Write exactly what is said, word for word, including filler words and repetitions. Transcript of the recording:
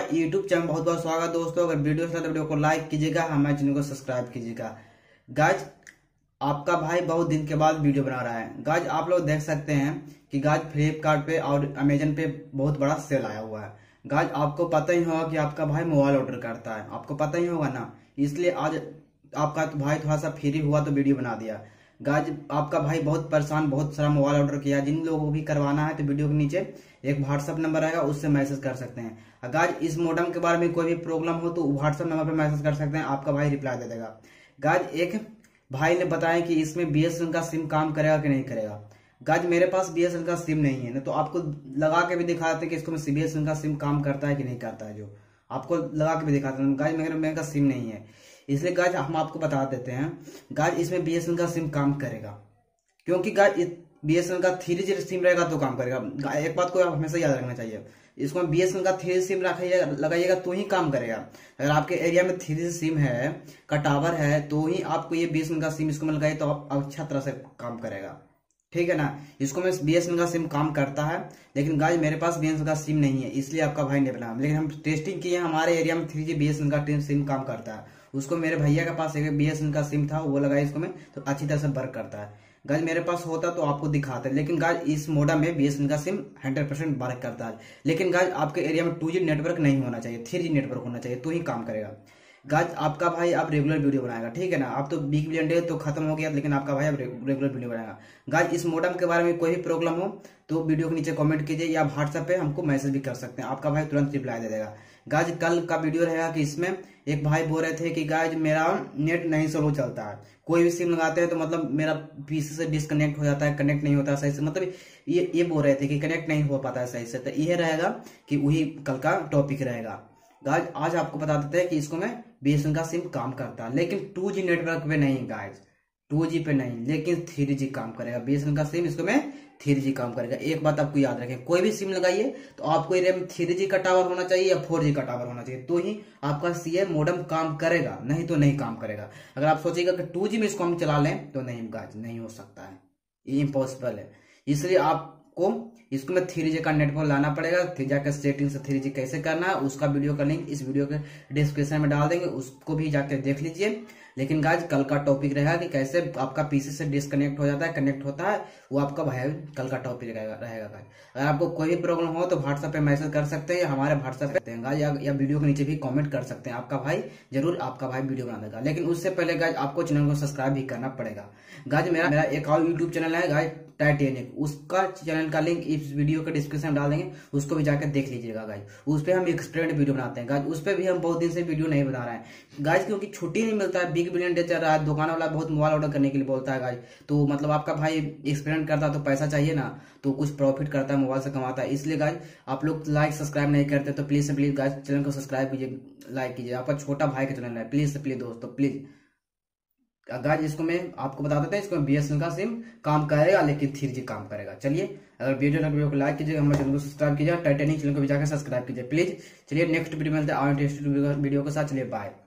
हमारे YouTube channel बहुत बहुत स्वागत दोस्तों। अगर वीडियो अच्छा तो वीडियो को लाइक कीजिएगा, हमारे चैनल को सब्सक्राइब कीजिएगा। गाइज आपका भाई बहुत दिन के बाद वीडियो बना रहा है। गाइज आप लोग देख सकते हैं कि गाइज फ्लिपकार्ट पे और अमेजन पे बहुत बड़ा सेल आया हुआ है। गाइज आपको पता ही होगा कि आपका भाई मोबाइल ऑर्डर करता है, आपको पता ही होगा ना, इसलिए आज आपका तो भाई थोड़ा सा फ्री हुआ तो वीडियो बना दिया। गाइज आपका भाई बहुत परेशान, बहुत सारा मोबाइल ऑर्डर किया। जिन लोगों को भी करवाना है तो वीडियो के नीचे एक व्हाट्सएप नंबर आएगा, उससे मैसेज कर सकते हैं। गाइज इस मॉडम के बारे में कोई भी प्रॉब्लम हो तो व्हाट्सएप नंबर पे मैसेज कर सकते हैं, आपका भाई रिप्लाई दे देगा। गाइज एक भाई ने बताया कि इसमें बीएसएनएल का सिम काम करेगा कि नहीं करेगा। गाइज मेरे पास बीएसएनएल का सिम नहीं है ना, तो आपको लगा के भी दिखा देते कि इसको बीएसएनएल का सिम काम करता है कि नहीं करता है, जो आपको लगा के भी दिखाते हैं। गाइज मेरे मेरे का सिम नहीं है, इसलिए गाइज हम आपको बता देते हैं। गाइज इसमें बीएसएनएल का सिम काम करेगा, क्योंकि गाइज बीएसएनएल का थ्री जी सिम रहेगा तो काम करेगा। एक बात को आप हमेशा याद रखना चाहिए, इसमें बीएसएनएल का थ्री सिम रखिएगा लगाइएगा तो ही काम करेगा। अगर आपके एरिया में थ्री जी सिम है का टावर है तो ही आपको ये बीएसएनएल का सिम इसको लगाइए तो आप अच्छा तरह से काम करेगा, ठीक है ना। इसको में बीएसएनएल का सिम काम करता है, लेकिन गाइस मेरे पास बीएसएनएल का सिम नहीं है, इसलिए आपका भाई नहीं बना। लेकिन हम टेस्टिंग किए, हमारे एरिया में थ्री जी बीएसएनएल का सिम काम करता है। उसको मेरे भैया के पास एक बीएसएनएल का सिम था, वो लगाया इसको में तो अच्छी तरह से वर्क करता है। गाइस मेरे पास होता तो आपको दिखाते, लेकिन गाइस इस मॉडल में बीएसएनएल का सिम हंड्रेड परसेंट वर्क करता है। लेकिन गाइस आपके एरिया में टू जी नेटवर्क नहीं होना चाहिए, थ्री जी नेटवर्क होना चाहिए तो ही काम करेगा। गाइस आपका भाई अब रेगुलर वीडियो बनाएगा, ठीक है ना। आप तो बिग बिलियन डे तो खत्म हो गया, लेकिन आपका भाई अब रेगुलर वीडियो बनाएगा। गाइस इस मॉडम के बारे में कोई भी प्रॉब्लम हो तो वीडियो के नीचे कमेंट कीजिए या व्हाट्सएप पे हमको मैसेज भी कर सकते हैं, आपका भाई तुरंत रिप्लाई दे देगा। गाइस कल का वीडियो रहेगा कि इसमें एक भाई बोल रहे थे कि गाइस मेरा नेट नहीं स्लो चलता है, कोई भी सिम लगाते हैं तो मतलब मेरा पीसी से डिस्कनेक्ट हो जाता है, कनेक्ट नहीं होता सही से, मतलब ये ये बोल रहे थे कि कनेक्ट नहीं हो पाता है सही से। तो ये रहेगा कि वही कल का टॉपिक रहेगा। गाइस आज आपको बता देते हैं कि इसको में बीएसएनएल का सिम काम करता है, लेकिन टू जी नेटवर्क पे नहीं गाइस, टू जी पे नहीं, लेकिन थ्री जी काम करेगा। बीएसएनएल का सिम इसको में थ्री जी काम करेगा। एक बात आपको याद रखें, कोई भी सिम लगाइए तो आपको एरिया में थ्री जी का टावर होना चाहिए या फोर जी का टावर होना चाहिए, तो ही आपका सीएम मॉडम काम करेगा, नहीं तो नहीं काम करेगा। अगर आप सोचिएगा कि टू जी में इसको हम चला लें तो नहीं गाइस, नहीं हो सकता है, ये इम्पॉसिबल है। इसलिए आपको इसको में थ्री जी का नेटवर्क लाना पड़ेगा। फिर जाकर सेटिंग से थ्री जी कैसे करना है उसका वीडियो का लिंक इस वीडियो के डिस्क्रिप्शन में डाल देंगे, उसको भी जाकर देख लीजिए। लेकिन गाइस कल का टॉपिक रहेगा कि कैसे आपका पीसी से डिस्कनेक्ट हो जाता है, कनेक्ट होता है, वो आपका भाई कल का टॉपिक रहेगा रहेगा गाइस। अगर आपको कोई भी प्रॉब्लम हो तो व्हाट्सएप पे मैसेज कर सकते हैं या हमारे व्हाट्सएप पे गाइस या, या वीडियो के नीचे भी कमेंट कर सकते हैं, आपका भाई जरूर आपका भाई वीडियो बना देगा। लेकिन उससे पहले गाइस आपको चैनल को सब्सक्राइब भी करना पड़ेगा। गाइस मेरा मेरा एक और यूट्यूब चैनल है गाइस टाइटेनिक, उसका चैनल का लिंक इस वीडियो के डिस्क्रिप्शन में डाल देंगे, उसको भी जाकर देख लीजिएगा गाइस। उस पर हम एक्सप्लेन वीडियो बनाते हैं गाइस, उस पर भी हम बहुत दिन से वीडियो नहीं बना रहे हैं गाइस, क्योंकि छुट्टी नहीं मिलता है। बिग बिलियन डे चल रहा है, दुकान वाला बहुत मोबाइल ऑर्डर करने के लिए बोलता है गाइस, तो मतलब आपका भाई एक्सपेरिमेंट करता है तो पैसा चाहिए ना, तो कुछ प्रॉफिट करता है, मोबाइल से कमाता है। इसलिए गाइस आप लोग लाइक सब्सक्राइब नहीं करते तो प्लीज से प्लीज गाइस चैनल को सब्सक्राइब कीजिए, लाइक कीजिए। आपका छोटा भाई का चैनल है, प्लीज से प्लीज दोस्तों प्लीज। गाइस इसको मैं आपको बता देते हैं, इसको बीएसएनएल का सिम काम करेगा लेकिन थ्री जी काम करेगा। चलिए अगर वीडियो लगे वीडियो को लाइक कीजिए, हमारे चैनल को सब्सक्राइब कीजिए, टाइटेनिक चैनल को भी जाकर सब्सक्राइब कीजिए प्लीज। चलिए नेक्स्ट वीडियो में मिलते हैं और वीडियो के साथ। चलिए बाय।